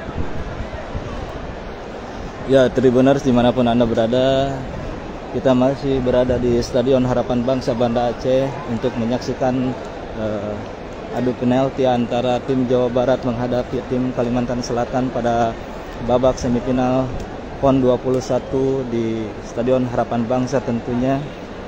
Ya, Tribuners dimanapun Anda berada, kita masih berada di Stadion Harapan Bangsa Banda Aceh untuk menyaksikan adu penalti antara tim Jawa Barat menghadapi tim Kalimantan Selatan pada babak semifinal PON 21 di Stadion Harapan Bangsa tentunya.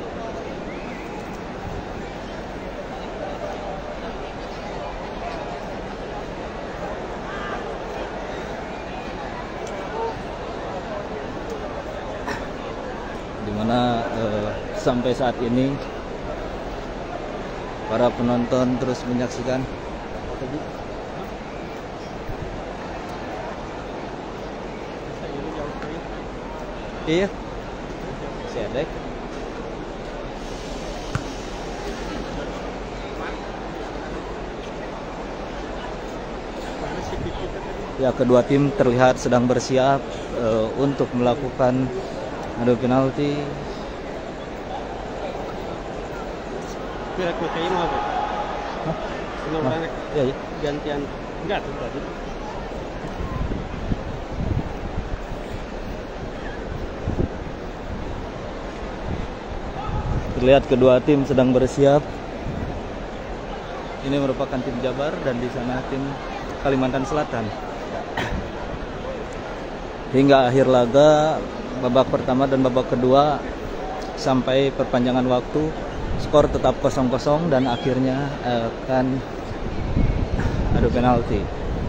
Dimana sampai saat ini para penonton terus menyaksikan. Iya, sedek. Ya, kedua tim terlihat sedang bersiap untuk melakukan adu penalti. Kayaknya mau apa? Hah? Ya, ya. Gantian. Enggak tuh tadi. Terlihat kedua tim sedang bersiap. Ini merupakan tim Jabar dan di sana tim Kalimantan Selatan. Hingga akhir laga babak pertama dan babak kedua sampai perpanjangan waktu, skor tetap 0-0 dan akhirnya akan adu penalti.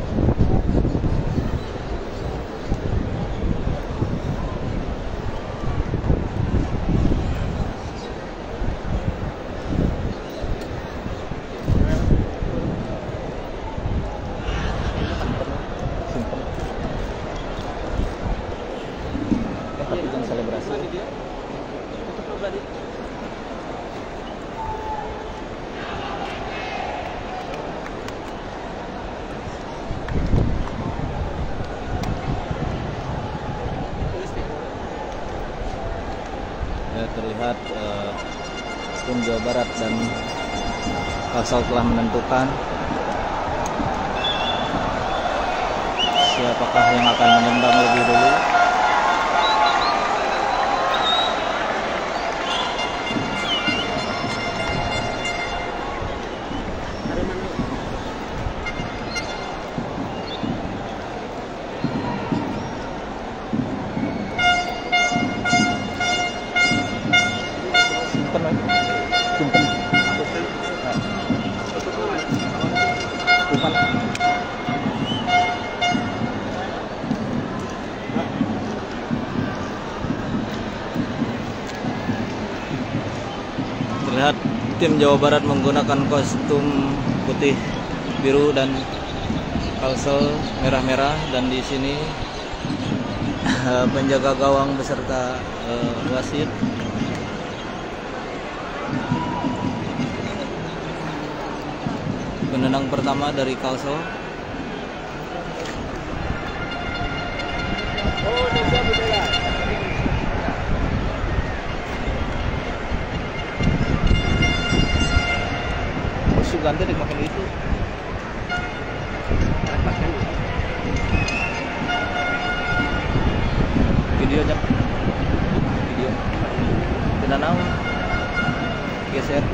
Ya, terlihat tim Jawa Barat dan Kalsel telah menentukan siapakah yang akan menendang lebih dulu. Terlihat tim Jawa Barat menggunakan kostum putih biru dan kalsel merah-merah, dan di sini penjaga gawang beserta wasit. Penendang pertama dari Kalsel. Ganti dimakan itu. Videonya. Video. Penanau. Geser.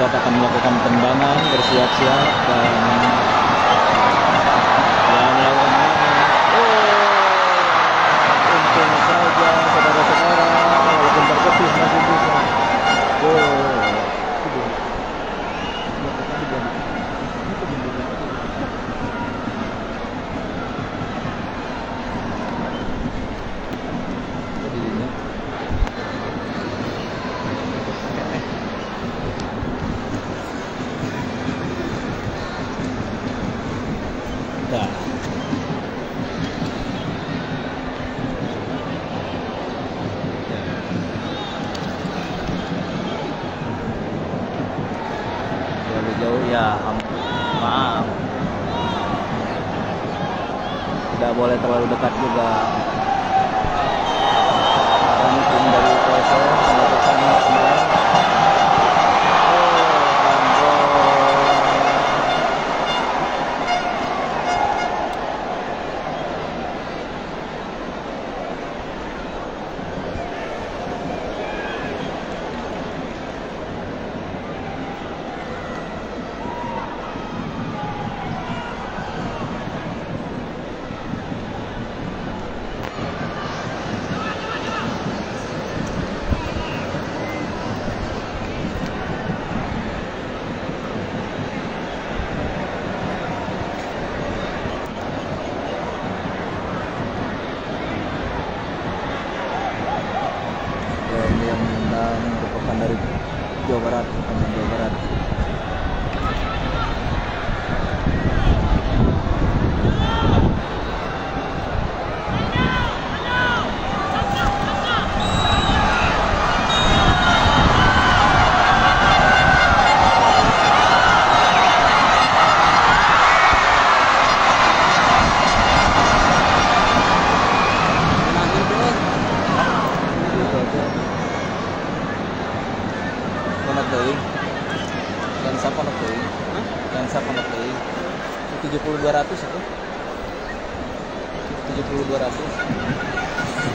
Barat akan melakukan tendangan, bersiap-siap dan untung saja saudara-saudara, walaupun terkepis masih bisa. Nah, terlalu jauh ya, maaf. Tidak boleh terlalu dekat juga. Karena tim dari PSM melakukan sembilan. Ini yang merupakan dari Jawa Barat, pemain Jawa Barat. Yang siapa nak beli? 70-200 itu. 70-200.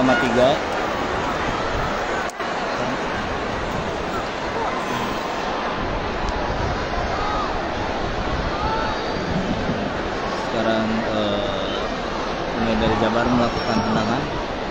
sama 3. Sekarang pemain dari Jabar melakukan tendangan.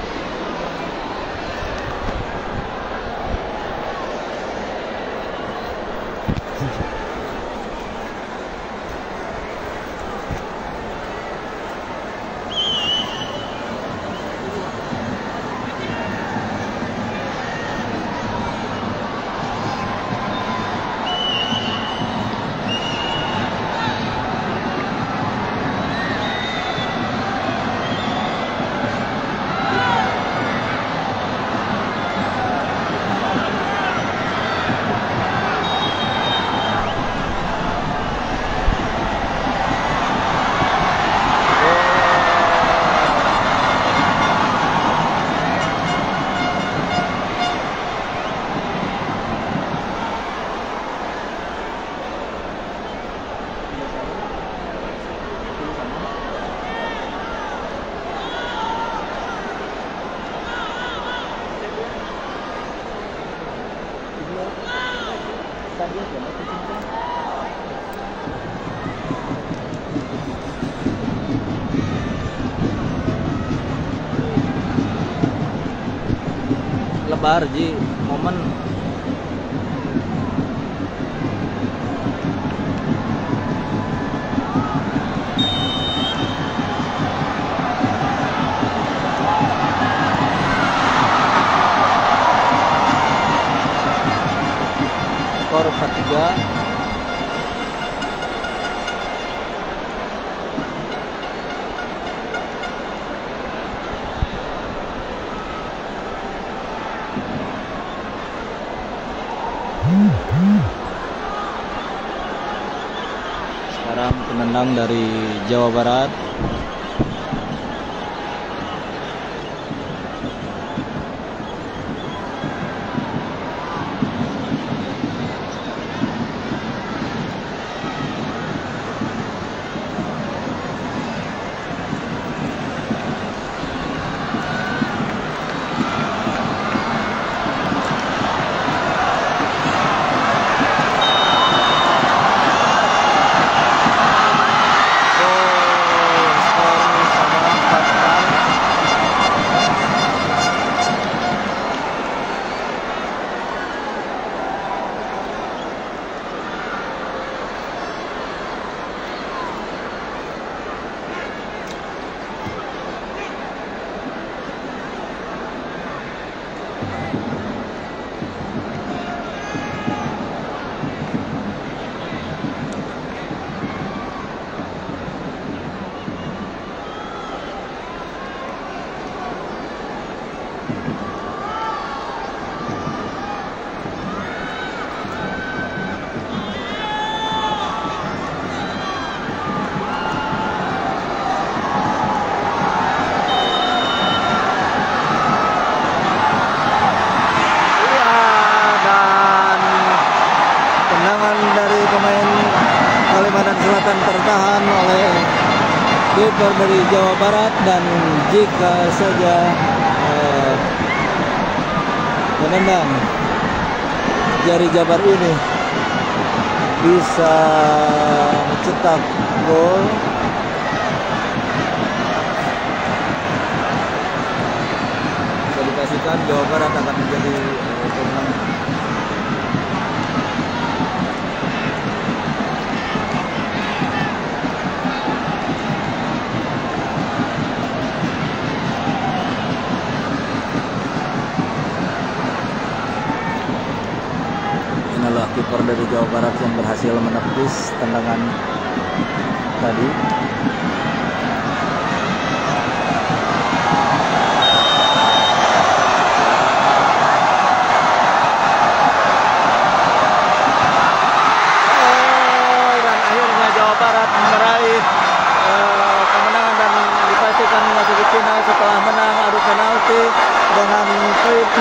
Lebar ji momen skor 4-3. Sekarang penendang dari Jawa Barat. Tertahan oleh kiper dari Jawa Barat, dan jika saja penendang dari Jabar ini bisa mencetak gol, bisa dipastikan Jawa Barat akan menjadi pemenang. Inilah kiper dari Jawa Barat yang berhasil menepis tendangan tadi. Dan akhirnya Jawa Barat meraih kemenangan dan dipastikan memasuki final setelah menang adu penalti dengan poin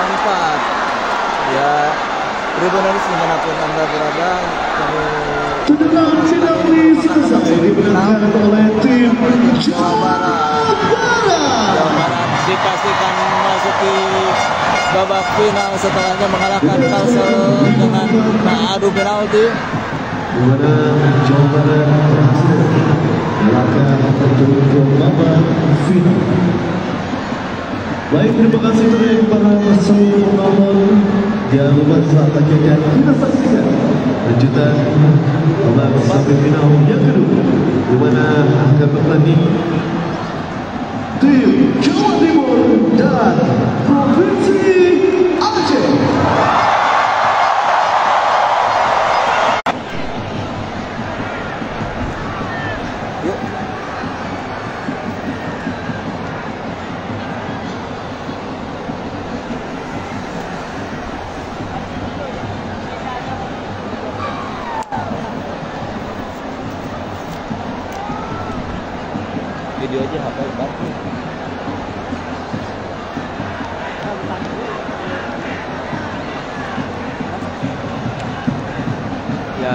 5-4. Ya, Tribunaris dimanapun Anda berada, kami Tendangan penalti selesai dimenangkan oleh tim Jawa Barat. Jawa Barat dipastikan memasuki babak final setelahnya mengalahkan Kalsel dengan adu penalti. Di mana Jawa Barat berhasil melangkah untuk ke babak final. Baik, terima kasih kepada para pasangan penonton. Jangan lupa saat akan kita saksikan lanjutan babak semifinal yang kedua, di mana akan bertanding tim Jawa Timur dan Provinsi Aceh. Video aja HP Bang. Ya.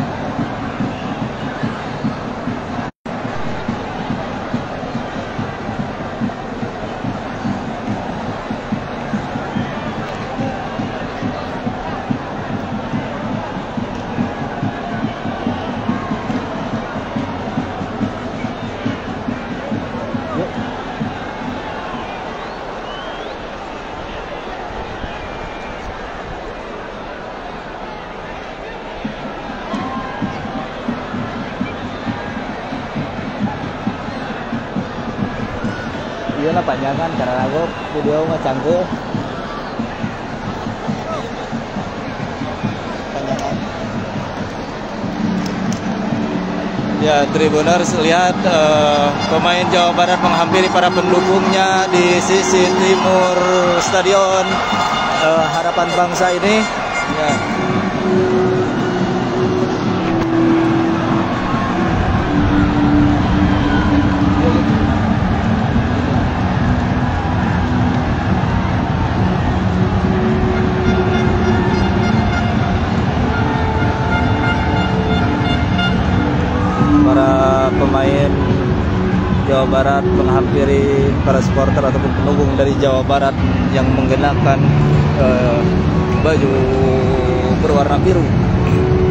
Iya lah panjangan karena aku video mah canggih. Ya, Tribuners lihat pemain Jawa Barat menghampiri para pendukungnya di sisi timur Stadion Harapan Bangsa ini. Ya. Para pemain Jawa Barat menghampiri para supporter ataupun pendukung dari Jawa Barat yang menggenakan baju berwarna biru.